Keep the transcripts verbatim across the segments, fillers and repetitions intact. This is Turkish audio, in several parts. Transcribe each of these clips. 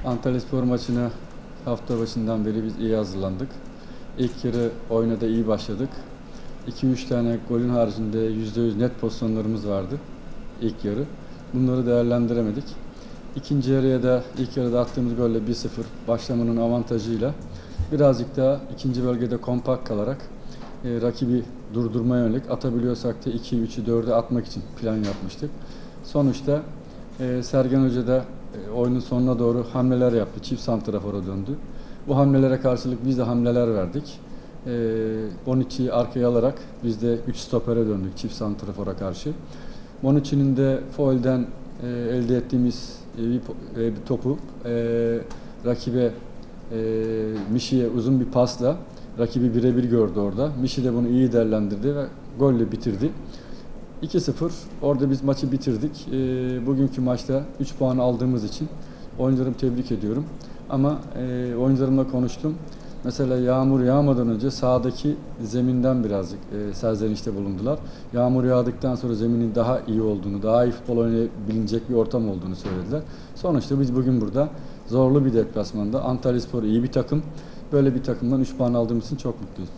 Antalyaspor maçına hafta başından beri biz iyi hazırlandık. İlk yarı oyuna da iyi başladık. iki üç tane golün haricinde yüzde yüz net pozisyonlarımız vardı ilk yarı. Bunları değerlendiremedik. İkinci yarıya da ilk yarıda attığımız golle bir sıfır başlamanın avantajıyla birazcık daha ikinci bölgede kompakt kalarak e, rakibi durdurmaya yönelik, atabiliyorsak da iki üçü dörde atmak için plan yapmıştık. Sonuçta e, Sergen Hoca da e, oyunun sonuna doğru hamleler yaptı. Çift santrafora döndü. Bu hamlelere karşılık biz de hamleler verdik. E, Bonucci'yi arkaya alarak biz de üç stopere döndük çift santrafora karşı. Bonucci'nin de foul'den e, elde ettiğimiz e, bir, e, bir topu e, rakibe e, Mişi'ye uzun bir pasla rakibi birebir gördü orada. Mişi de bunu iyi değerlendirdi ve golle bitirdi. iki sıfır orada biz maçı bitirdik. E, bugünkü maçta üç puan aldığımız için oyuncularımı tebrik ediyorum. Ama e, oyuncularımla konuştum. Mesela yağmur yağmadan önce sahadaki zeminden birazcık e, serzenişte bulundular. Yağmur yağdıktan sonra zeminin daha iyi olduğunu, daha iyi futbol oynayabilecek bir ortam olduğunu söylediler. Sonuçta biz bugün burada zorlu bir deplasmanda Antalyaspor iyi bir takım. Böyle bir takımdan üç puan aldığımız için çok mutluyuz.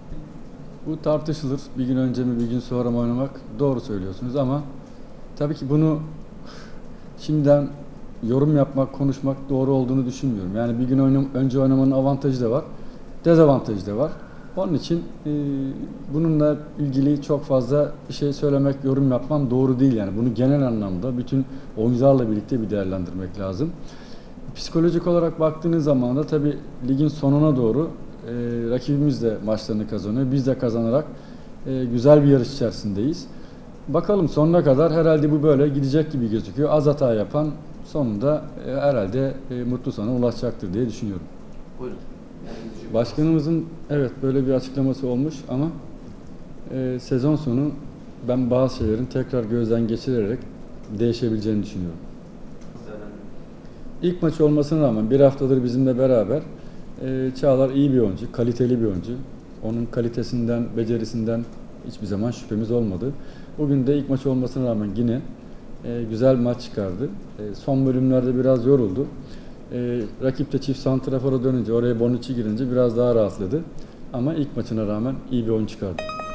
Bu tartışılır. Bir gün önce mi bir gün sonra mı oynamak, doğru söylüyorsunuz ama tabii ki bunu şimdiden yorum yapmak, konuşmak doğru olduğunu düşünmüyorum. Yani bir gün oynam önce oynamanın avantajı da var, dezavantajı da var. Onun için e, bununla ilgili çok fazla bir şey söylemek, yorum yapmam doğru değil. Yani bunu genel anlamda bütün oyuncularla birlikte bir değerlendirmek lazım. Psikolojik olarak baktığınız zaman da tabii ligin sonuna doğru e, rakibimiz de maçlarını kazanıyor. Biz de kazanarak e, güzel bir yarış içerisindeyiz. Bakalım sonuna kadar herhalde bu böyle gidecek gibi gözüküyor. Az hata yapan sonunda e, herhalde e, mutlu sona ulaşacaktır diye düşünüyorum. Buyurun. Başkanımızın evet böyle bir açıklaması olmuş ama e, sezon sonu ben bazı şeylerin tekrar gözden geçirerek değişebileceğini düşünüyorum. İlk maç olmasına rağmen bir haftadır bizimle beraber e, Çağlar iyi bir oyuncu, kaliteli bir oyuncu. Onun kalitesinden, becerisinden hiçbir zaman şüphemiz olmadı. Bugün de ilk maç olmasına rağmen yine e, güzel bir maç çıkardı. E, son bölümlerde biraz yoruldu. E, rakip de çift santrafora dönünce, oraya Bonucci girince biraz daha rahatladı. Ama ilk maçına rağmen iyi bir oyun çıkardı.